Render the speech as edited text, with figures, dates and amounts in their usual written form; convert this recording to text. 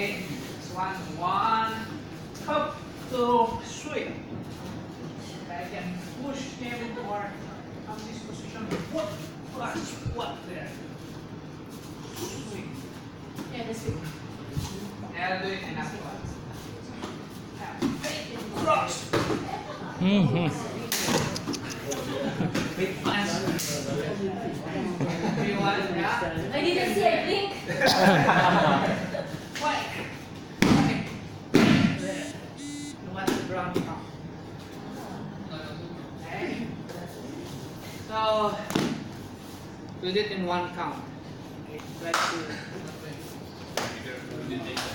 Okay, this one, up, two, sweep. I can push him or come this position. What? What there? Sweep. Yeah, this week. And I'll do it in after one. Cross. Big punch. You want it? Yeah? I didn't see a blink. Why? Okay. There. You want the ground count. Okay. So, we did it in one count. Okay. Let's do it.